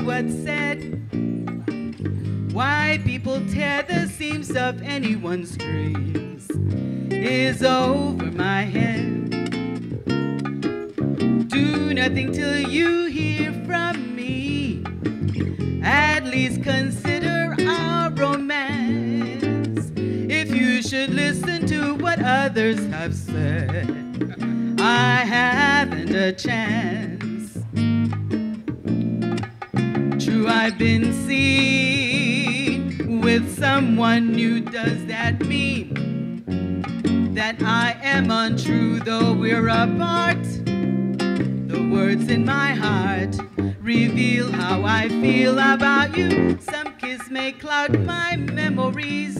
what's said. Why people tear the seams of anyone's dreams is over my head. Do nothing till you hear from me. At least consider our romance. If you should listen to what others have said, I haven't a chance. True, I've been seen with someone new. Does that mean that I am untrue? Though we're apart, the words in my heart reveal how I feel about you. Some kiss may cloud my memories,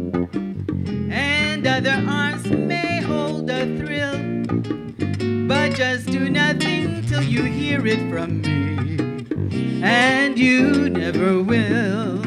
and other arms may hold a thrill. But just do nothing till you hear it from me, and you never will.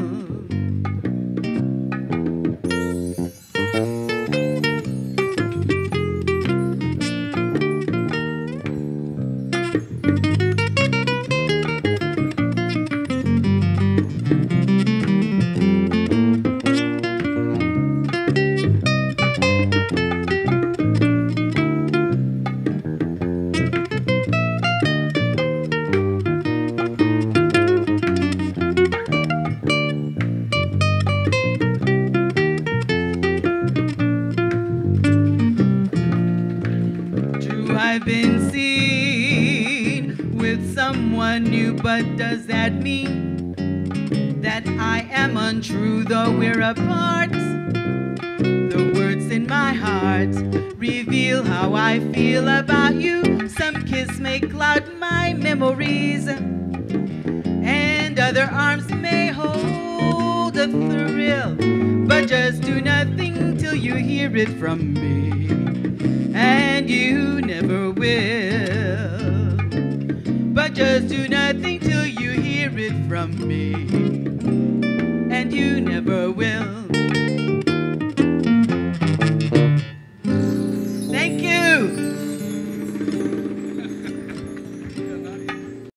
I've been seen with someone new, but does that mean that I am untrue? Though we're apart, the words in my heart reveal how I feel about you. Some kiss may cloud my memories, and other arms may hold a thrill. But just do nothing till you hear it from me, and you never will. But just do nothing till you hear it from me,